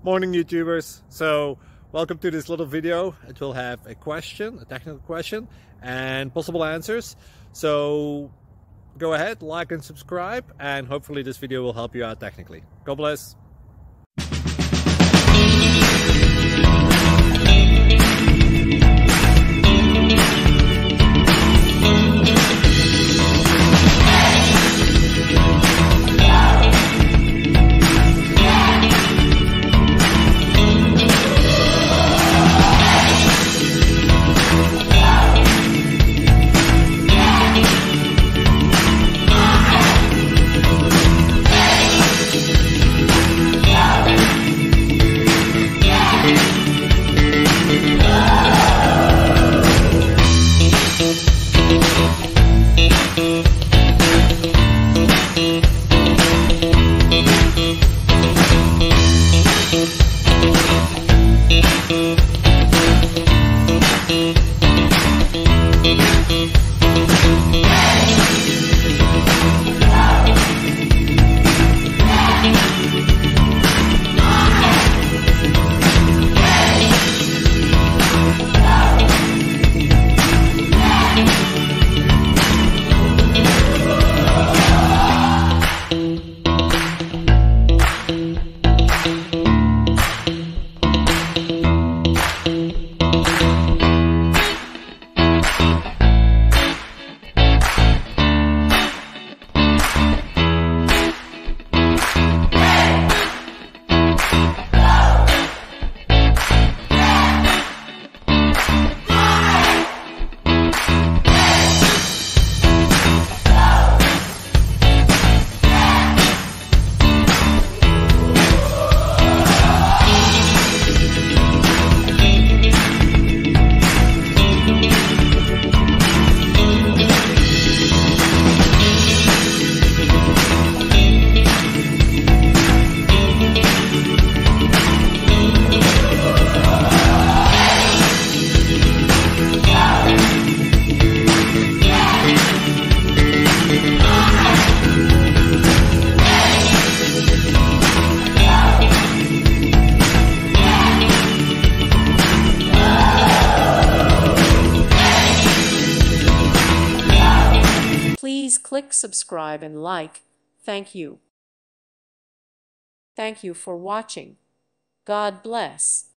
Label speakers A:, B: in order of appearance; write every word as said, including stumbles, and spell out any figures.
A: Morning YouTubers. So welcome to this little video. It will have a question, a technical question, and possible answers. So go ahead, like and subscribe, and hopefully this video will help you out technically. God bless.
B: Please click subscribe and like. Thank you. Thank you for watching. God bless.